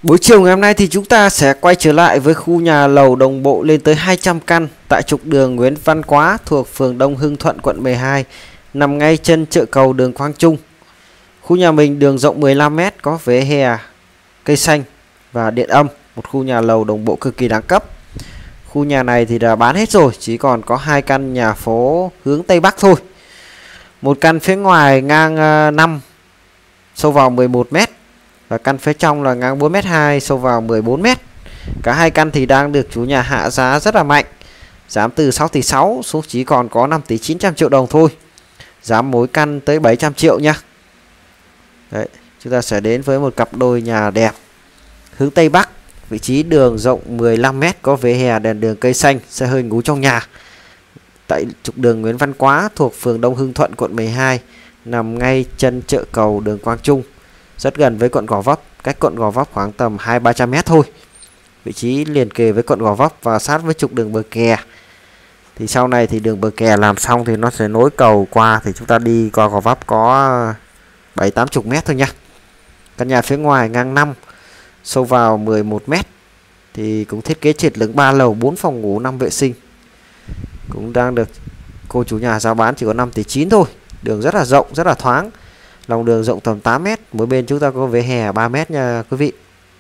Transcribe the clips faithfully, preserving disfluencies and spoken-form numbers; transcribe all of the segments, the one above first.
Buổi chiều ngày hôm nay thì chúng ta sẽ quay trở lại với khu nhà lầu đồng bộ lên tới hai trăm căn tại trục đường Nguyễn Văn Quá thuộc phường Đông Hưng Thuận, quận mười hai, nằm ngay chân chợ cầu đường Quang Trung. Khu nhà mình đường rộng mười lăm mét, có vỉa hè, cây xanh và điện âm, một khu nhà lầu đồng bộ cực kỳ đẳng cấp. Khu nhà này thì đã bán hết rồi, chỉ còn có hai căn nhà phố hướng Tây Bắc thôi. Một căn phía ngoài ngang năm, sâu vào mười một mét. Và căn phía trong là ngang bốn mét hai, sâu vào mười bốn mét. Cả hai căn thì đang được chủ nhà hạ giá rất là mạnh. Giảm từ sáu tỷ sáu xuống chỉ còn có năm tỷ chín trăm triệu đồng thôi. Giảm mỗi căn tới bảy trăm triệu nha. Đấy, chúng ta sẽ đến với một cặp đôi nhà đẹp hướng Tây Bắc. Vị trí đường rộng mười lăm mét, có vỉa hè, đèn đường, cây xanh, xe hơi ngủ trong nhà. Tại trục đường Nguyễn Văn Quá thuộc phường Đông Hưng Thuận, quận mười hai, nằm ngay chân chợ cầu đường Quang Trung, rất gần với quận Gò Vấp, cách quận Gò Vấp khoảng tầm hai ba trăm mét thôi. Vị trí liền kề với quận Gò Vấp và sát với trục đường bờ kè. Thì sau này thì đường bờ kè làm xong thì nó sẽ nối cầu qua, thì chúng ta đi qua Gò Vấp có bảy tám mươi mét thôi nha. Căn nhà phía ngoài ngang năm, sâu vào mười một mét, thì cũng thiết kế trệt lửng ba lầu, bốn phòng ngủ, năm vệ sinh. Cũng đang được cô chủ nhà giao bán chỉ có năm tỷ chín thôi. Đường rất là rộng, rất là thoáng. Lòng đường rộng tầm tám mét, mỗi bên chúng ta có vỉa hè ba mét nha quý vị.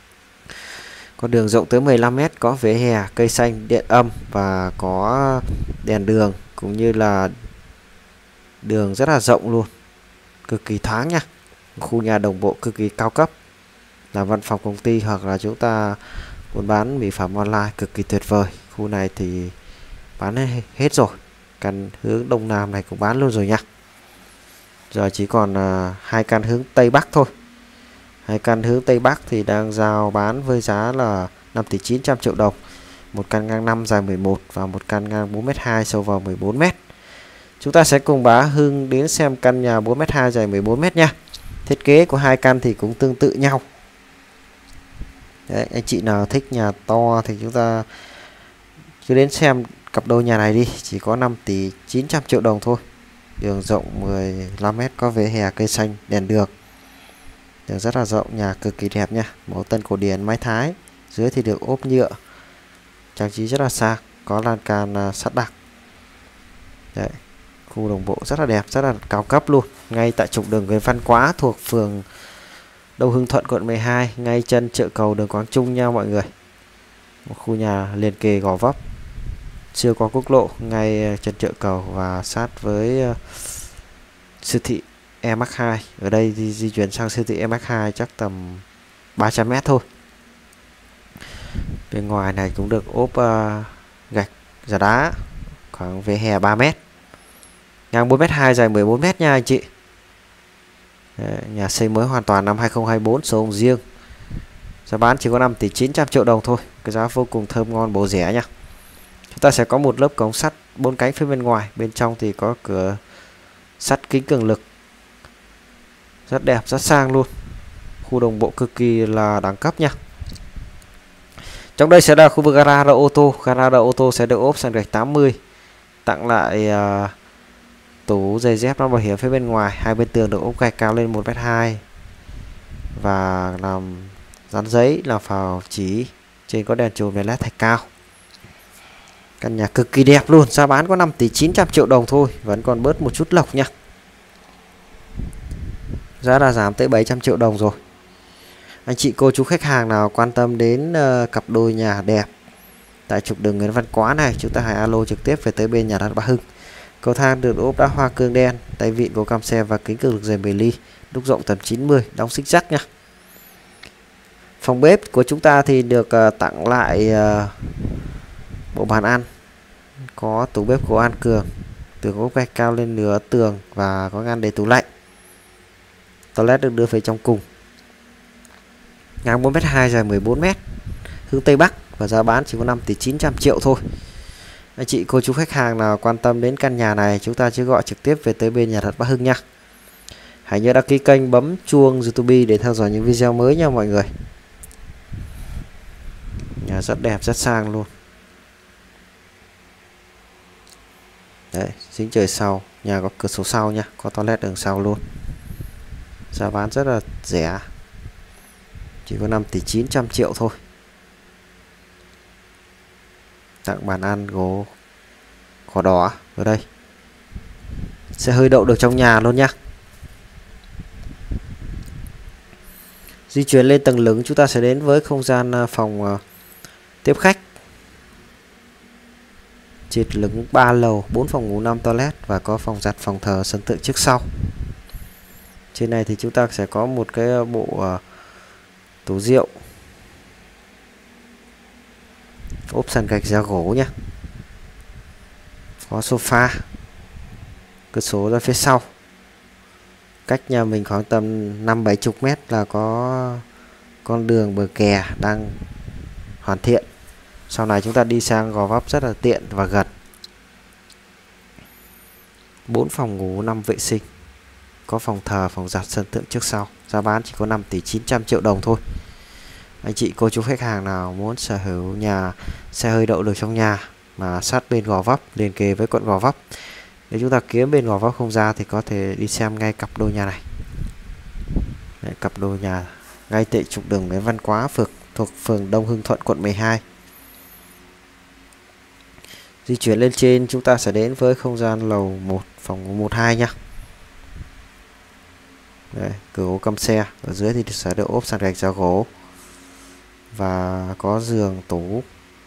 Con đường rộng tới mười lăm mét, có vỉa hè, cây xanh, điện âm và có đèn đường, cũng như là đường rất là rộng luôn, cực kỳ thoáng nha. Khu nhà đồng bộ cực kỳ cao cấp, là văn phòng công ty hoặc là chúng ta muốn bán mỹ phẩm online, cực kỳ tuyệt vời. Khu này thì bán hết rồi, căn hướng đông nam này cũng bán luôn rồi nha. Giờ chỉ còn uh, hai căn hướng Tây Bắc thôi. Hai căn hướng Tây Bắc thì đang giao bán với giá là năm tỷ chín trăm triệu đồng. Một căn ngang năm dài mười một và một căn ngang bốn mét hai, sâu vào mười bốn mét. Chúng ta sẽ cùng bá Hưng đến xem căn nhà bốn mét hai dài mười bốn mét nha. Thiết kế của hai căn thì cũng tương tự nhau. Đấy, anh chị nào thích nhà to thì chúng ta cứ đến xem cặp đôi nhà này đi, chỉ có năm tỷ chín trăm triệu đồng thôi. Đường rộng mười lăm mét, có vỉa hè, cây xanh, đèn đường. Đường rất là rộng, nhà cực kỳ đẹp nha. Màu tân cổ điển, mái Thái. Dưới thì được ốp nhựa, trang trí rất là sang, có lan can sắt đặc. Đấy, khu đồng bộ rất là đẹp, rất là cao cấp luôn. Ngay tại trục đường Nguyễn Văn Quá thuộc phường Đông Hưng Thuận, quận mười hai, ngay chân chợ cầu đường Quang Trung nha mọi người. Một khu nhà liền kề Gò Vấp, chưa có quốc lộ, ngay chân chợ cầu và sát với uh, siêu thị e mắc hai. Ở đây thì di chuyển sang siêu thị e mắc hai chắc tầm ba trăm mét thôi. Bên ngoài này cũng được ốp uh, gạch giả đá, khoảng vỉa hè ba mét, ngang bốn mét hai, dài mười bốn mét nha anh chị. Đấy, nhà xây mới hoàn toàn năm hai không hai tư, số hồng riêng. Giá bán chỉ có năm tỷ chín trăm triệu đồng thôi. Cái giá vô cùng thơm ngon, bổ rẻ nha. Chúng ta sẽ có một lớp cống sắt bốn cánh phía bên ngoài, bên trong thì có cửa sắt kính cường lực, rất đẹp, rất sang luôn. Khu đồng bộ cực kỳ là đẳng cấp nha. Trong đây sẽ là khu vực gara ô tô. Gara ô tô sẽ được ốp sàn gạch tám mươi, tặng lại uh, tủ giày dép nón bảo hiểm phía bên ngoài. Hai bên tường được ốp gạch cao lên một mét hai và làm dán giấy, làm phào chỉ. Trên có đèn chùm đèn led thạch cao. Căn nhà cực kỳ đẹp luôn. Giá bán có năm tỷ chín trăm triệu đồng thôi, vẫn còn bớt một chút lộc nha. Giá đã giảm tới bảy trăm triệu đồng rồi. Anh chị cô chú khách hàng nào quan tâm đến uh, cặp đôi nhà đẹp tại trục đường Nguyễn Văn Quá này, chúng ta hãy alo trực tiếp về tới bên nhà đất Bá Hưng. Cầu thang được ốp đá hoa cương đen, tay vịn của cam xe và kính cường lực dày mười ly, đúc rộng tầm chín mươi, đóng xích sắt nha. Phòng bếp của chúng ta thì được uh, tặng lại uh, bộ bàn ăn, có tủ bếp của An Cường, tường ốp gạch cao lên nửa tường và có ngăn để tủ lạnh. Toilet được đưa về trong cùng, ngang bốn mét hai, dài mười bốn mét, hướng Tây Bắc và giá bán chỉ có năm tỷ chín trăm triệu thôi. Anh chị cô chú khách hàng nào quan tâm đến căn nhà này, chúng ta chỉ gọi trực tiếp về tới bên nhà thật Bá Hưng nha. Hãy nhớ đăng ký kênh, bấm chuông YouTube để theo dõi những video mới nha mọi người. Nhà rất đẹp, rất sang luôn. Đấy, dính trời sau, nhà có cửa sổ sau nha, có toilet đường sau luôn. Giá bán rất là rẻ, chỉ có năm tỷ chín trăm triệu thôi. Tặng bàn ăn gỗ cỏ đỏ ở đây. Xe hơi đậu được trong nhà luôn nhá. Di chuyển lên tầng lửng, chúng ta sẽ đến với không gian phòng tiếp khách. Trệt lửng ba lầu, bốn phòng ngủ, năm toilet và có phòng giặt, phòng thờ, sân thượng trước sau. Trên này thì chúng ta sẽ có một cái bộ uh, tủ rượu, ốp sàn gạch da gỗ nhé. Có sofa, cửa sổ ra phía sau. Cách nhà mình khoảng tầm năm bảy chục mét là có con đường bờ kè đang hoàn thiện. Sau này chúng ta đi sang Gò Vấp rất là tiện và gần. bốn phòng ngủ, năm vệ sinh, có phòng thờ, phòng giặt, sân thượng trước sau. Giá bán chỉ có năm tỷ chín trăm triệu đồng thôi. Anh chị cô chú khách hàng nào muốn sở hữu nhà xe hơi đậu được trong nhà mà sát bên Gò Vấp, liền kề với quận Gò Vấp, nếu chúng ta kiếm bên Gò Vấp không ra thì có thể đi xem ngay cặp đôi nhà này. Đấy, cặp đôi nhà ngay tại trục đường Nguyễn Văn Quá, phường thuộc phường Đông Hưng Thuận, quận mười hai. Di chuyển lên trên, chúng ta sẽ đến với không gian lầu một, phòng một hai nhá. Đây, cửa gỗ căm xe, ở dưới thì sẽ được ốp sàn gạch da gỗ và có giường tủ,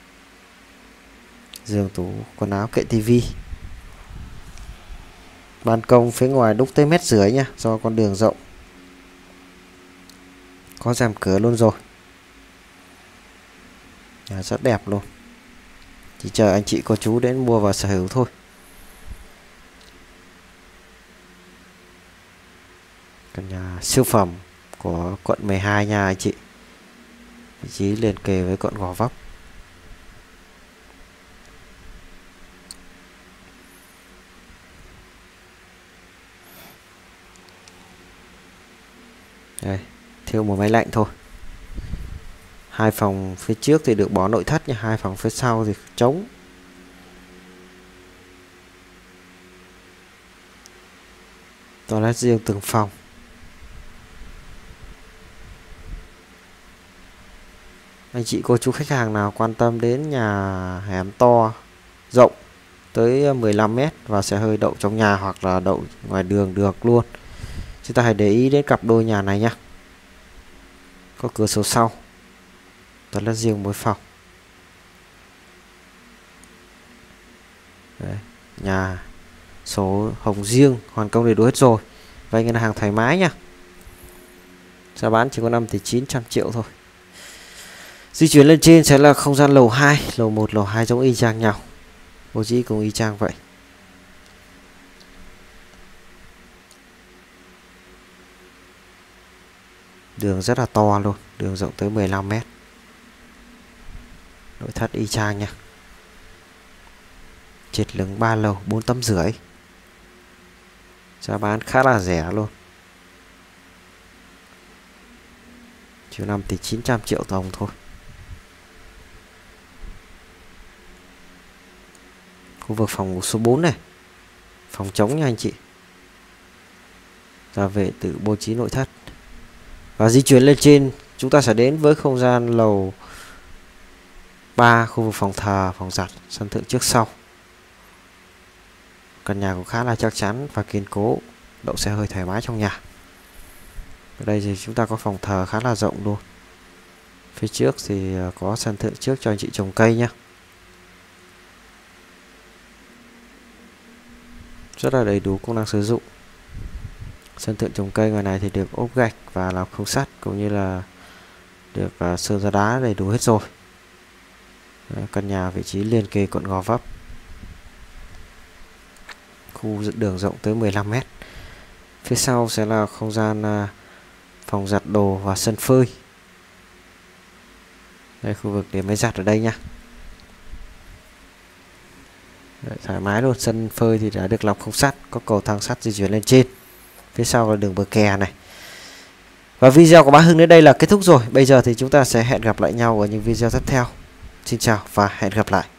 giường tủ quần áo, kệ tivi. Ban công phía ngoài đúc tới mét rưỡi nha, do con đường rộng. Có rèm cửa luôn rồi. Nhà rất đẹp luôn. Chỉ chờ anh chị cô chú đến mua và sở hữu thôi. Căn nhà siêu phẩm của quận mười hai nha anh chị. Vị trí liền kề với quận Gò Vấp. Đây, thiếu một máy lạnh thôi. Hai phòng phía trước thì được bó nội thất nha, hai phòng phía sau thì trống. Toilet riêng từng phòng. Anh chị cô chú khách hàng nào quan tâm đến nhà hẻm to, rộng tới mười lăm mét và xe hơi đậu trong nhà hoặc là đậu ngoài đường được luôn, chúng ta hãy để ý đến cặp đôi nhà này nhé. Có cửa sổ sau, toilet riêng mỗi phòng. Đấy, nhà số hồng riêng, hoàn công đầy đủ hết rồi, vay ngân hàng thoải mái nha. Giá bán chỉ có năm tỷ chín trăm triệu thôi. Di chuyển lên trên sẽ là không gian lầu hai, lầu một, lầu hai giống y chang nhau, bố trí cũng y chang vậy. Đường rất là to luôn, đường rộng tới mười lăm mét. Nội thất y chang nha. Trệt lửng ba lầu, bốn tấm rưỡi. Giá bán khá là rẻ luôn. Chỉ năm tỷ chín trăm triệu đồng thôi. Khu vực phòng ngủ số bốn này, phòng trống nha anh chị. Ra về tự bố trí nội thất. Và di chuyển lên trên, chúng ta sẽ đến với không gian lầu ba, khu vực phòng thờ, phòng giặt, sân thượng trước sau. Căn nhà cũng khá là chắc chắn và kiên cố, đậu xe hơi thoải mái trong nhà. Ở đây thì chúng ta có phòng thờ khá là rộng luôn. Phía trước thì có sân thượng trước cho anh chị trồng cây nhé. Rất là đầy đủ công năng sử dụng. Sân thượng trồng cây ngoài này thì được ốp gạch và làm khung sắt, cũng như là được uh, sơn ra đá đầy đủ hết rồi. Đấy, căn nhà vị trí liền kề quận Gò Vấp. Khu đường rộng tới mười lăm mét. Phía sau sẽ là không gian uh, phòng giặt đồ và sân phơi. Đây, khu vực để máy giặt ở đây nha. Đấy, thoải mái luôn. Sân phơi thì đã được làm khung sắt, có cầu thang sắt di chuyển lên trên. Phía sau là đường bờ kè này. Và video của bác Hưng đến đây là kết thúc rồi. Bây giờ thì chúng ta sẽ hẹn gặp lại nhau ở những video tiếp theo. Xin chào và hẹn gặp lại.